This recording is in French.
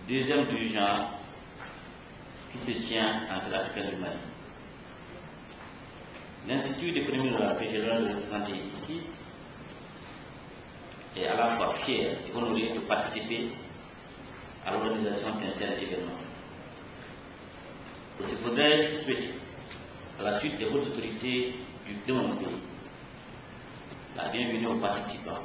deuxième du genre qui se tient entre l'Afrique et le Mali. L'Institut d'économie rurale que j'ai l'honneur de représenter ici est à la fois fier et honoré de participer à l'organisation d'un tel événement. Aussi voudrais-je souhaiter, à la suite des hautes autorités de mon pays, la bienvenue aux participants.